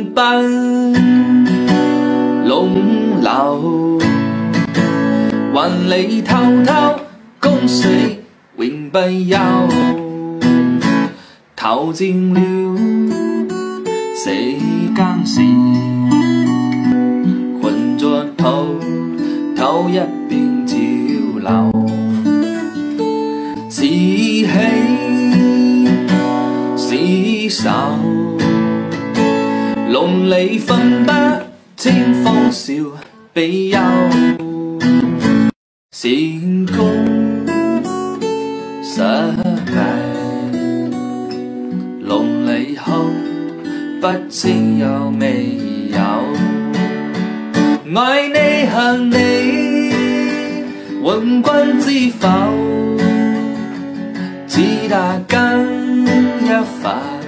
永不拢流，還你偷偷公死永不休。投戰了世間事，混着頭一邊潮流。是喜是愁，籠裏分不清歡笑悲憂。成功失敗，籠裏後不知有未有。愛你恨你揾君知否？只打更一發。